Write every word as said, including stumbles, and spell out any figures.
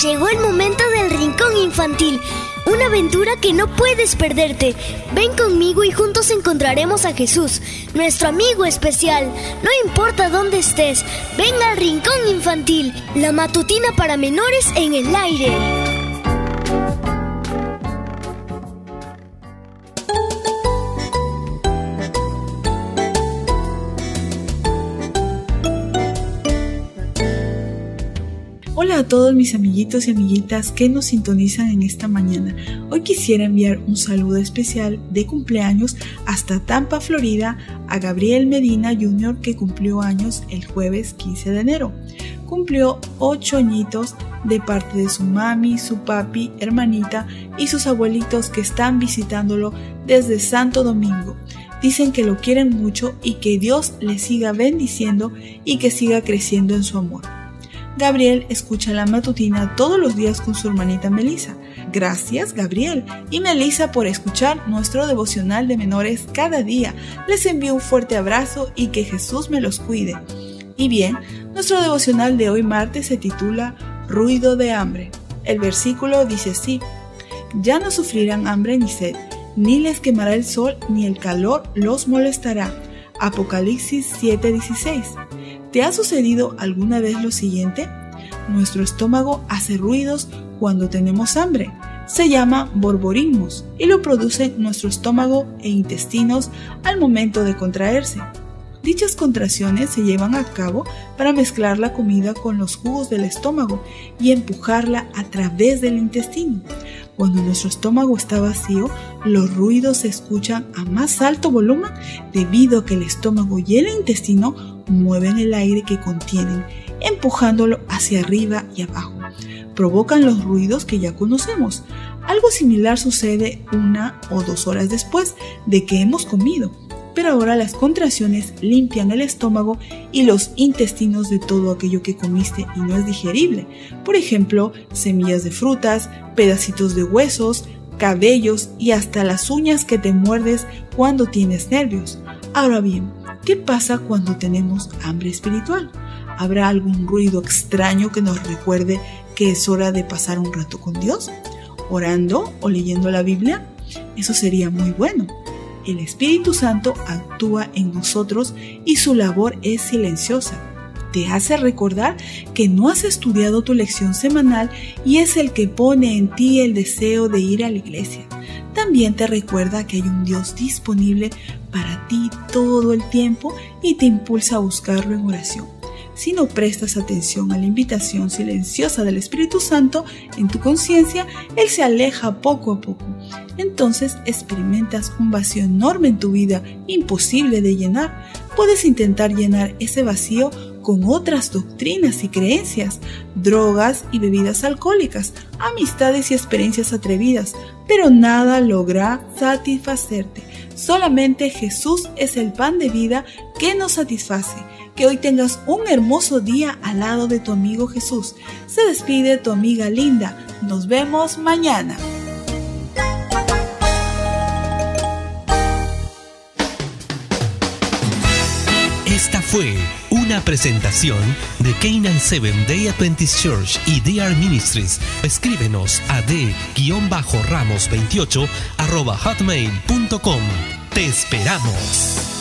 Llegó el momento del Rincón Infantil, una aventura que no puedes perderte. Ven conmigo y juntos encontraremos a Jesús, nuestro amigo especial. No importa dónde estés, ven al Rincón Infantil, la matutina para menores en el aire. Hola a todos mis amiguitos y amiguitas que nos sintonizan en esta mañana. Hoy quisiera enviar un saludo especial de cumpleaños hasta Tampa, Florida, a Gabriel Medina junior, que cumplió años el jueves quince de enero. Cumplió ocho añitos de parte de su mami, su papi, hermanita y sus abuelitos que están visitándolo desde Santo Domingo. Dicen que lo quieren mucho y que Dios le siga bendiciendo y que siga creciendo en su amor. Gabriel escucha la matutina todos los días con su hermanita Melissa. Gracias, Gabriel y Melissa, por escuchar nuestro devocional de menores cada día. Les envío un fuerte abrazo y que Jesús me los cuide. Y bien, nuestro devocional de hoy martes se titula Ruido de hambre. El versículo dice así: Ya no sufrirán hambre ni sed, ni les quemará el sol, ni el calor los molestará. Apocalipsis siete dieciséis. ¿Te ha sucedido alguna vez lo siguiente? Nuestro estómago hace ruidos cuando tenemos hambre. Se llama borborismos y lo producen nuestro estómago e intestinos al momento de contraerse. Dichas contracciones se llevan a cabo para mezclar la comida con los jugos del estómago y empujarla a través del intestino. Cuando nuestro estómago está vacío, los ruidos se escuchan a más alto volumen debido a que el estómago y el intestino mueven el aire que contienen, empujándolo hacia arriba y abajo. Provocan los ruidos que ya conocemos. Algo similar sucede una o dos horas después de que hemos comido, pero ahora las contracciones limpian el estómago y los intestinos de todo aquello que comiste y no es digerible. Por ejemplo, semillas de frutas, pedacitos de huesos, cabellos y hasta las uñas que te muerdes cuando tienes nervios. Ahora bien, ¿qué pasa cuando tenemos hambre espiritual? ¿Habrá algún ruido extraño que nos recuerde que es hora de pasar un rato con Dios? ¿Orando o leyendo la Biblia? Eso sería muy bueno. El Espíritu Santo actúa en nosotros y su labor es silenciosa. Te hace recordar que no has estudiado tu lección semanal y es el que pone en ti el deseo de ir a la iglesia. También te recuerda que hay un Dios disponible para ti todo el tiempo y te impulsa a buscarlo en oración. Si no prestas atención a la invitación silenciosa del Espíritu Santo en tu conciencia, Él se aleja poco a poco. Entonces experimentas un vacío enorme en tu vida, imposible de llenar. Puedes intentar llenar ese vacío con otras doctrinas y creencias, drogas y bebidas alcohólicas, amistades y experiencias atrevidas, pero nada logra satisfacerte. Solamente Jesús es el pan de vida que nos satisface. Que hoy tengas un hermoso día al lado de tu amigo Jesús. Se despide tu amiga Linda. Nos vemos mañana. Esta fue una presentación de Canaan Seventh Day Adventist Church y D R Ministries. Escríbenos a d ramos veintiocho arroba hotmail punto com. Te esperamos.